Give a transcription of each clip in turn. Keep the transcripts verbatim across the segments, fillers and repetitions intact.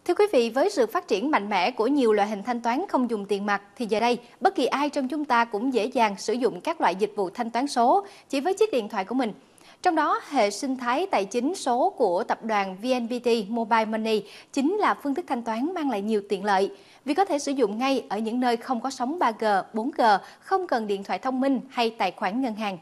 Thưa quý vị, với sự phát triển mạnh mẽ của nhiều loại hình thanh toán không dùng tiền mặt, thì giờ đây, bất kỳ ai trong chúng ta cũng dễ dàng sử dụng các loại dịch vụ thanh toán số chỉ với chiếc điện thoại của mình. Trong đó, hệ sinh thái tài chính số của tập đoàn vê en pê tê Mobile Money chính là phương thức thanh toán mang lại nhiều tiện lợi, vì có thể sử dụng ngay ở những nơi không có sóng ba G, bốn G, không cần điện thoại thông minh hay tài khoản ngân hàng.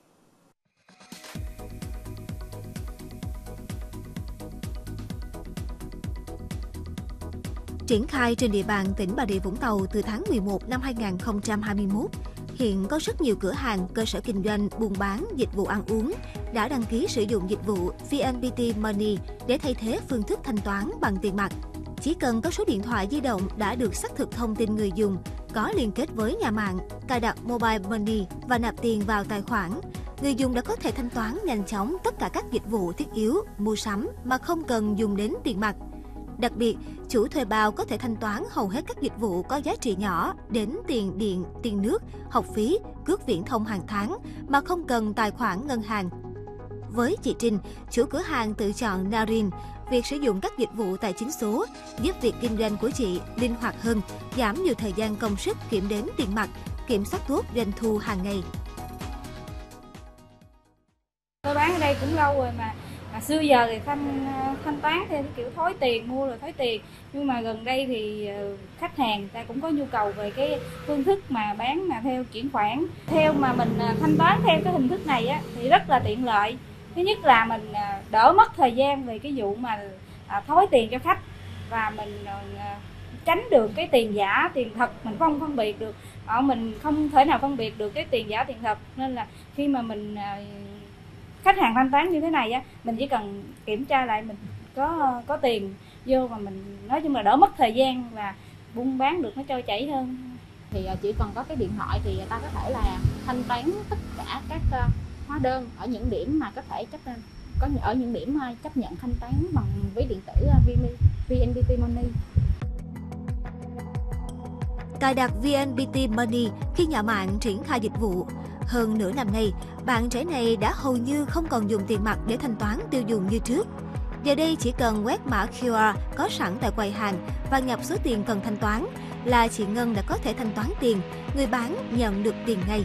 Triển khai trên địa bàn tỉnh Bà Rịa Vũng Tàu từ tháng mười một năm hai nghìn không trăm hai mươi mốt, hiện có rất nhiều cửa hàng, cơ sở kinh doanh, buôn bán, dịch vụ ăn uống đã đăng ký sử dụng dịch vụ vê en pê tê Money để thay thế phương thức thanh toán bằng tiền mặt. Chỉ cần có số điện thoại di động đã được xác thực thông tin người dùng, có liên kết với nhà mạng, cài đặt Mobile Money và nạp tiền vào tài khoản, người dùng đã có thể thanh toán nhanh chóng tất cả các dịch vụ thiết yếu, mua sắm mà không cần dùng đến tiền mặt. Đặc biệt, chủ thuê bao có thể thanh toán hầu hết các dịch vụ có giá trị nhỏ đến tiền điện, tiền nước, học phí, cước viễn thông hàng tháng mà không cần tài khoản ngân hàng. Với chị Trinh, chủ cửa hàng tự chọn Narin, việc sử dụng các dịch vụ tài chính số giúp việc kinh doanh của chị linh hoạt hơn, giảm nhiều thời gian công sức kiểm đếm tiền mặt, kiểm soát tốt doanh thu hàng ngày. Tôi bán ở đây cũng lâu rồi mà. À, xưa giờ thì thanh thanh toán theo cái kiểu thối tiền, mua rồi thối tiền, nhưng mà gần đây thì khách hàng ta cũng có nhu cầu về cái phương thức mà bán mà theo chuyển khoản, theo mà mình thanh toán theo cái hình thức này á thì rất là tiện lợi. Thứ nhất là mình đỡ mất thời gian về cái vụ mà thối tiền cho khách, và mình tránh được cái tiền giả tiền thật, mình không phân biệt được, mình không thể nào phân biệt được cái tiền giả tiền thật, nên là khi mà mình khách hàng thanh toán như thế này á, mình chỉ cần kiểm tra lại mình có có tiền vô, mà mình nói chung là đỡ mất thời gian và buôn bán được nó trôi chảy hơn. Thì chỉ cần có cái điện thoại thì ta có thể là thanh toán tất cả các hóa đơn ở những điểm mà có thể chấp có ở những điểm chấp nhận thanh toán bằng ví điện tử vê en pê tê Money. Cài đặt vê en pê tê Money khi nhà mạng triển khai dịch vụ. Hơn nửa năm nay, bạn trẻ này đã hầu như không còn dùng tiền mặt để thanh toán tiêu dùng như trước. Giờ đây chỉ cần quét mã quy rờ có sẵn tại quầy hàng và nhập số tiền cần thanh toán là chị Ngân đã có thể thanh toán tiền, người bán nhận được tiền ngay.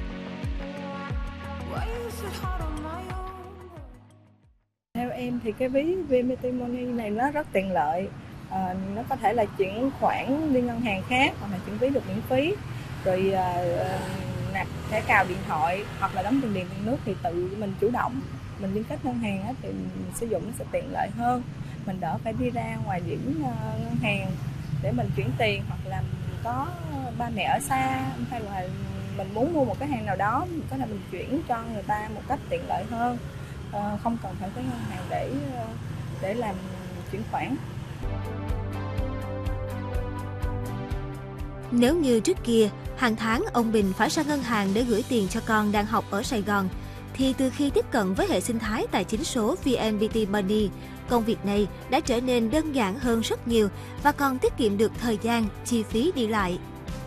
Theo em thì cái ví vê en pê tê Money này nó rất tiện lợi. À, nó có thể là chuyển khoản đi ngân hàng khác hoặc là chuyển ví được miễn phí, rồi à, nạp thẻ cào điện thoại hoặc là đóng tiền điện tiền nước thì tự mình chủ động, mình liên kết ngân hàng á, thì mình sử dụng nó sẽ tiện lợi hơn, mình đỡ phải đi ra ngoài điểm uh, ngân hàng để mình chuyển tiền, hoặc là mình có ba mẹ ở xa hay là mình muốn mua một cái hàng nào đó, mình có thể mình chuyển cho người ta một cách tiện lợi hơn, uh, không cần phải tới ngân hàng để uh, để làm chuyển khoản. Nếu như trước kia, hàng tháng ông Bình phải ra ngân hàng để gửi tiền cho con đang học ở Sài Gòn, thì từ khi tiếp cận với hệ sinh thái tài chính số vê en pê tê Money, công việc này đã trở nên đơn giản hơn rất nhiều và còn tiết kiệm được thời gian, chi phí đi lại.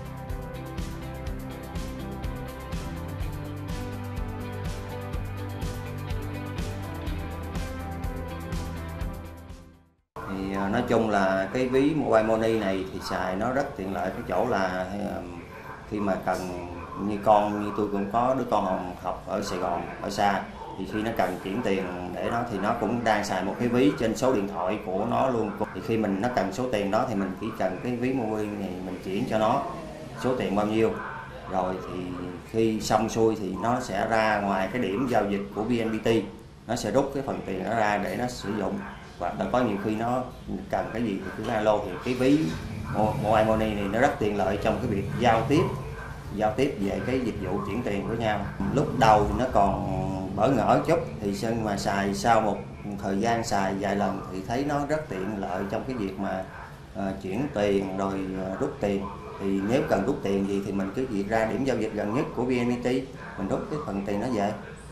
Thì nói chung là cái ví Mobile Money này thì xài nó rất tiện lợi cái chỗ là khi mà cần, như con như tôi cũng có đứa con học ở Sài Gòn ở xa, thì khi nó cần chuyển tiền để nó thì nó cũng đang xài một cái ví trên số điện thoại của nó luôn. Thì khi mình nó cần số tiền đó thì mình chỉ cần cái ví Mobile này mình chuyển cho nó số tiền bao nhiêu, rồi thì khi xong xuôi thì nó sẽ ra ngoài cái điểm giao dịch của vê en pê tê, nó sẽ rút cái phần tiền đó ra để nó sử dụng. Và có nhiều khi nó cần cái gì thì cứ alo, thì cái ví Mobile Money này nó rất tiện lợi trong cái việc giao tiếp giao tiếp về cái dịch vụ chuyển tiền của nhau. Lúc đầu thì nó còn bỡ ngỡ chút, thì nhưng mà xài sau một thời gian xài vài lần thì thấy nó rất tiện lợi trong cái việc mà uh, chuyển tiền rồi uh, rút tiền. Thì nếu cần rút tiền gì thì mình cứ việc ra điểm giao dịch gần nhất của vê en pê tê, mình rút cái phần tiền nó về.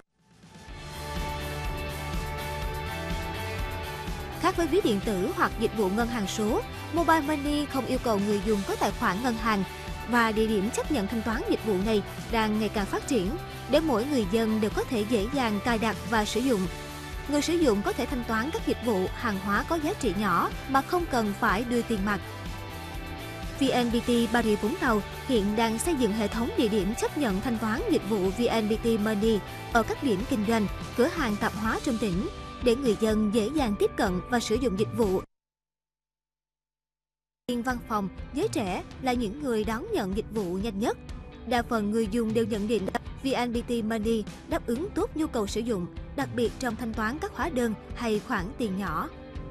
Khác với ví điện tử hoặc dịch vụ ngân hàng số, Mobile Money không yêu cầu người dùng có tài khoản ngân hàng, và địa điểm chấp nhận thanh toán dịch vụ này đang ngày càng phát triển để mỗi người dân đều có thể dễ dàng cài đặt và sử dụng. người sử dụng có thể thanh toán các dịch vụ hàng hóa có giá trị nhỏ mà không cần phải đưa tiền mặt. vê en pê tê Bà Rịa Vũng Tàu hiện đang xây dựng hệ thống địa điểm chấp nhận thanh toán dịch vụ vê en pê tê Money ở các điểm kinh doanh, cửa hàng tạp hóa trong tỉnh để người dân dễ dàng tiếp cận và sử dụng dịch vụ. Văn phòng, giới trẻ là những người đón nhận dịch vụ nhanh nhất. Đa phần người dùng đều nhận định vê en pê tê Money đáp ứng tốt nhu cầu sử dụng, đặc biệt trong thanh toán các hóa đơn hay khoản tiền nhỏ.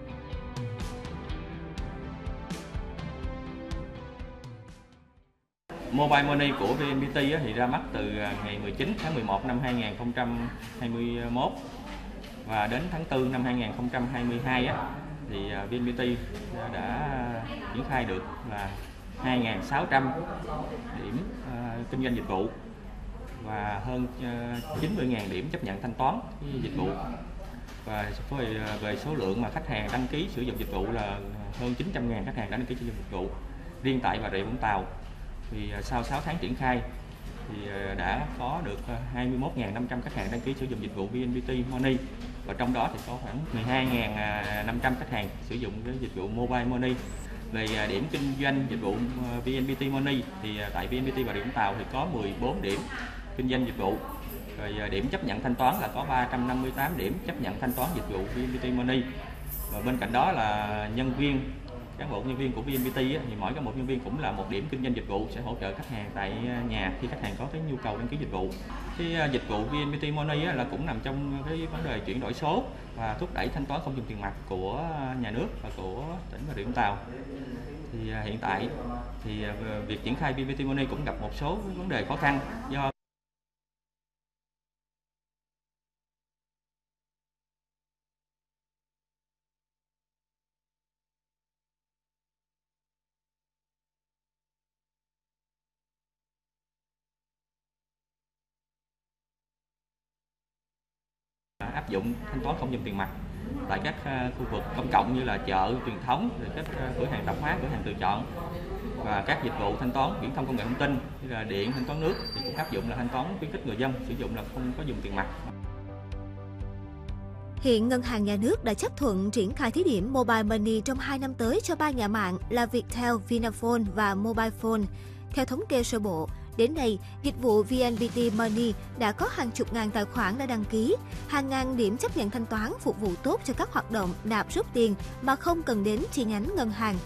Mobile Money của vê en pê tê thì ra mắt từ ngày mười chín tháng mười một năm hai nghìn không trăm hai mươi mốt và đến tháng tư năm hai nghìn không trăm hai mươi hai thì vê en pê tê đã triển khai được là hai nghìn sáu trăm điểm uh, kinh doanh dịch vụ và hơn uh, chín mươi nghìn điểm chấp nhận thanh toán dịch vụ, và về, về số lượng mà khách hàng đăng ký sử dụng dịch vụ là hơn chín trăm nghìn khách hàng đăng ký sử dụng dịch vụ. Riêng tại Bà Rịa Vũng Tàu thì sau sáu tháng triển khai thì đã có được hai mươi mốt nghìn năm trăm khách hàng đăng ký sử dụng dịch vụ vê en pê tê Money, và trong đó thì có khoảng mười hai nghìn năm trăm khách hàng sử dụng cái dịch vụ Mobile Money. Về điểm kinh doanh dịch vụ vê en pê tê Money thì tại vê en pê tê Bà Rịa Vũng Tàu thì có mười bốn điểm kinh doanh dịch vụ. Rồi điểm chấp nhận thanh toán là có ba trăm năm mươi tám điểm chấp nhận thanh toán dịch vụ vê en pê tê Money. Và bên cạnh đó là nhân viên, cán bộ nhân viên của vê en pê tê thì mỗi các một nhân viên cũng là một điểm kinh doanh dịch vụ, sẽ hỗ trợ khách hàng tại nhà khi khách hàng có cái nhu cầu đăng ký dịch vụ. Cái dịch vụ vê en pê tê Money là cũng nằm trong cái vấn đề chuyển đổi số và thúc đẩy thanh toán không dùng tiền mặt của nhà nước và của tỉnh Bà Rịa Vũng Tàu. Thì hiện tại thì việc triển khai vê en pê tê Money cũng gặp một số vấn đề khó khăn do áp dụng thanh toán không dùng tiền mặt tại các khu vực công cộng như là chợ truyền thống, rồi các cửa hàng tạp hóa, cửa hàng tự chọn, và các dịch vụ thanh toán viễn thông công nghệ thông tin như là điện, thanh toán nước thì cũng áp dụng là thanh toán khuyến khích người dân sử dụng là không có dùng tiền mặt. Hiện Ngân hàng Nhà nước đã chấp thuận triển khai thí điểm Mobile Money trong hai năm tới cho ba nhà mạng là Viettel, Vinaphone và Mobilephone. Theo thống kê sơ bộ, đến nay, dịch vụ vê en pê tê Money đã có hàng chục ngàn tài khoản đã đăng ký, hàng ngàn điểm chấp nhận thanh toán phục vụ tốt cho các hoạt động nạp rút tiền mà không cần đến chi nhánh ngân hàng.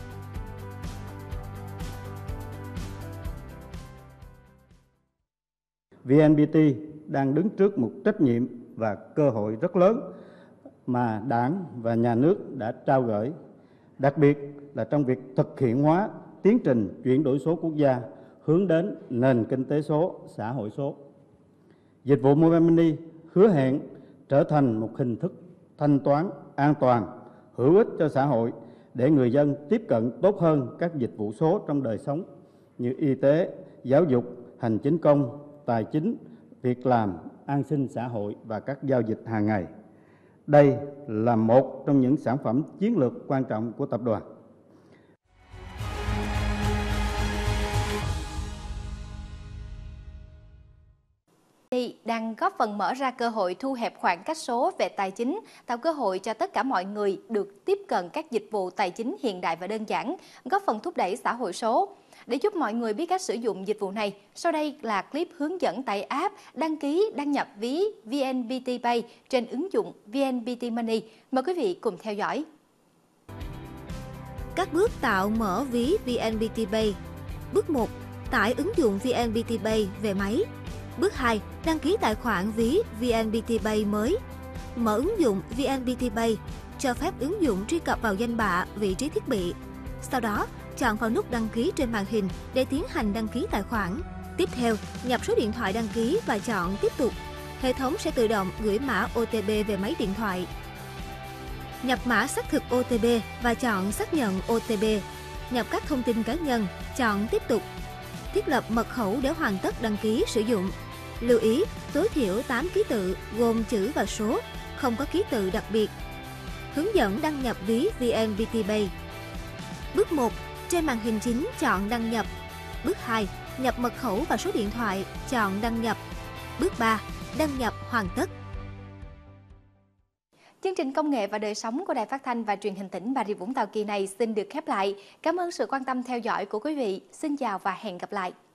vê en pê tê đang đứng trước một trách nhiệm và cơ hội rất lớn mà Đảng và Nhà nước đã trao gửi, đặc biệt là trong việc thực hiện hóa tiến trình chuyển đổi số quốc gia hướng đến nền kinh tế số, xã hội số. Dịch vụ Mobile Money hứa hẹn trở thành một hình thức thanh toán an toàn, hữu ích cho xã hội để người dân tiếp cận tốt hơn các dịch vụ số trong đời sống như y tế, giáo dục, hành chính công, tài chính, việc làm, an sinh xã hội và các giao dịch hàng ngày. Đây là một trong những sản phẩm chiến lược quan trọng của tập đoàn. Đang góp phần mở ra cơ hội thu hẹp khoảng cách số về tài chính, tạo cơ hội cho tất cả mọi người được tiếp cận các dịch vụ tài chính hiện đại và đơn giản, góp phần thúc đẩy xã hội số. Để giúp mọi người biết cách sử dụng dịch vụ này, sau đây là clip hướng dẫn tải app, đăng ký, đăng nhập ví vê en pê tê Pay trên ứng dụng vê en pê tê Money. Mời quý vị cùng theo dõi. Các bước tạo mở ví vê en pê tê Pay. Bước một. Tải ứng dụng vê en pê tê Pay về máy. Bước hai. Đăng ký tài khoản ví vê en pê tê Pay mới. Mở ứng dụng vê en pê tê Pay, cho phép ứng dụng truy cập vào danh bạ, vị trí thiết bị. Sau đó, chọn vào nút đăng ký trên màn hình để tiến hành đăng ký tài khoản. Tiếp theo, nhập số điện thoại đăng ký và chọn tiếp tục. Hệ thống sẽ tự động gửi mã ô tê pê về máy điện thoại. Nhập mã xác thực ô tê pê và chọn xác nhận ô tê pê. Nhập các thông tin cá nhân, chọn tiếp tục. Thiết lập mật khẩu để hoàn tất đăng ký sử dụng. Lưu ý, tối thiểu tám ký tự gồm chữ và số, không có ký tự đặc biệt. Hướng dẫn đăng nhập ví vê en pê tê Pay. Bước một. Trên màn hình chính chọn đăng nhập. Bước hai. Nhập mật khẩu và số điện thoại, chọn đăng nhập. Bước ba. Đăng nhập hoàn tất. Chương trình Công nghệ và đời sống của Đài Phát thanh và Truyền hình tỉnh Bà Rịa Vũng Tàu kỳ này xin được khép lại. Cảm ơn sự quan tâm theo dõi của quý vị. Xin chào và hẹn gặp lại.